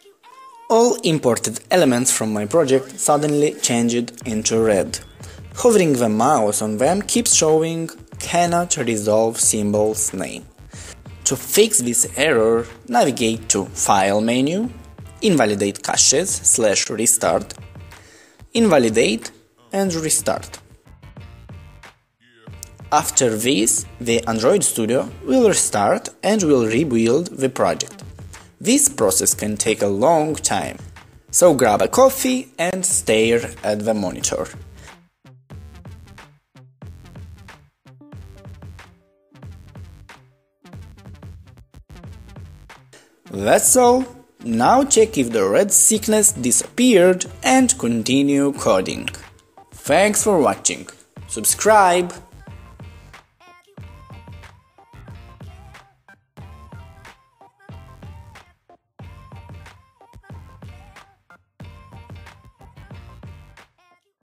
All imported elements from my project suddenly changed into red. Hovering the mouse on them keeps showing "cannot resolve symbol's name". To fix this error, navigate to File menu, Invalidate caches / restart, Invalidate and restart. After this, the Android Studio will restart and will rebuild the project. This process can take a long time, so grab a coffee and stare at the monitor. That's all. Now check if the red sickness disappeared and continue coding. Thanks for watching. Subscribe!